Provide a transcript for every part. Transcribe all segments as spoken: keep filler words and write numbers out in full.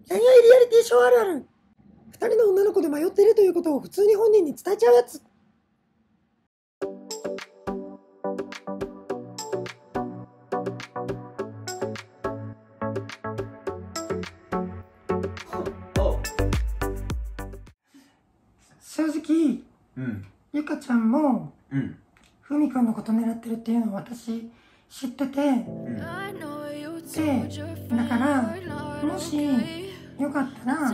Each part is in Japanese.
恋愛リアリティショーあるある。二人の女の子で迷っているということを普通に本人に伝えちゃうやつ。正直、 うん、 ゆかちゃんも、 うん、 ふみくんのこと狙ってるっていうのを私知ってて、うん、で、だからもしよかったら、うん、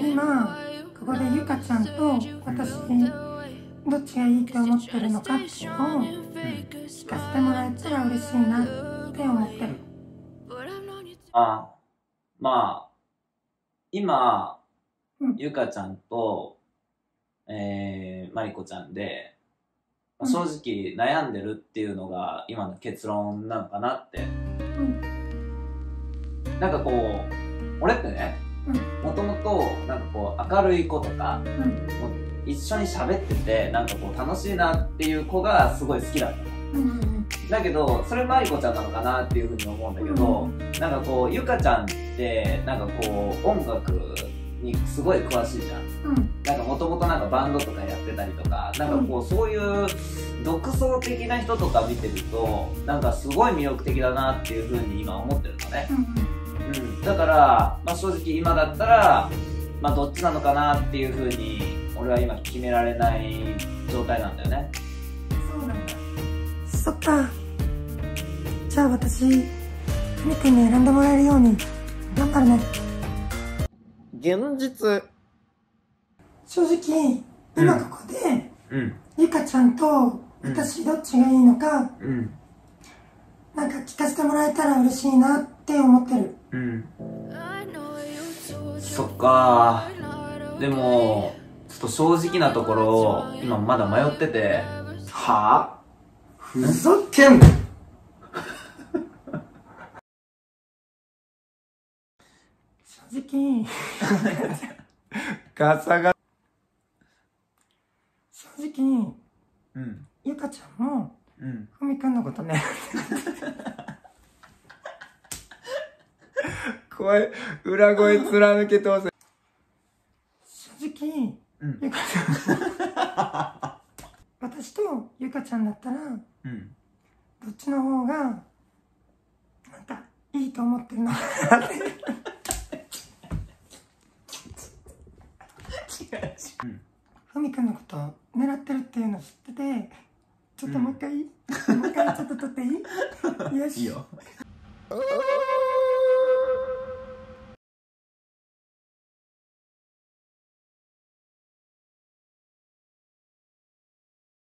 今ここでゆかちゃんと私どっちがいいって思ってるのかっていうのを聞かせてもらえたら嬉しいなって思ってる。 あ、まあ今、 うん、 ゆかちゃんとえー、まりこちゃんで、まあ、正直悩んでるっていうのが今の結論なのかなって、うん、なんかこう俺ってね、もともとなんかこう明るい子とか、うん、もう一緒に喋っててなんかこう楽しいなっていう子がすごい好きだったの、うん、だけどそれまりこちゃんなのかなっていうふうに思うんだけど、うん、なんかこうゆかちゃんってなんかこう音楽にすごい詳しいじゃん、うん、なんかもともとなんかバンドとかやってたりとか、なんかこうそういう独創的な人とか見てるとなんかすごい魅力的だなっていうふうに今思ってるのね、うん、うん、だから、まあ、正直今だったら、まあ、どっちなのかなっていうふうに俺は今決められない状態なんだよね。 そうなんだ。そっか。じゃあ私ふみくんに選んでもらえるように頑張るね。 現実、 正直今ここで、 うん、 ゆかちゃんと私どっちがいいのか、うん、なんか聞かせてもらえたら嬉しいなって思ってる。 うん、そっか。でもちょっと正直なところ今まだ迷ってて。 はぁ？ふざけんな正直ガサガ正直、 うん、 ゆかちゃんも、うん、ふみくんのことね声、裏声貫け通せ。 正直、うん、ゆかちゃん私とゆかちゃんだったら、うん、どっちの方がなんかいいと思ってるのふみくんのこと狙ってるっていうの知ってて、ちょっともう一回、うん、もう一回ちょっと撮っていい？よし。 いいよ。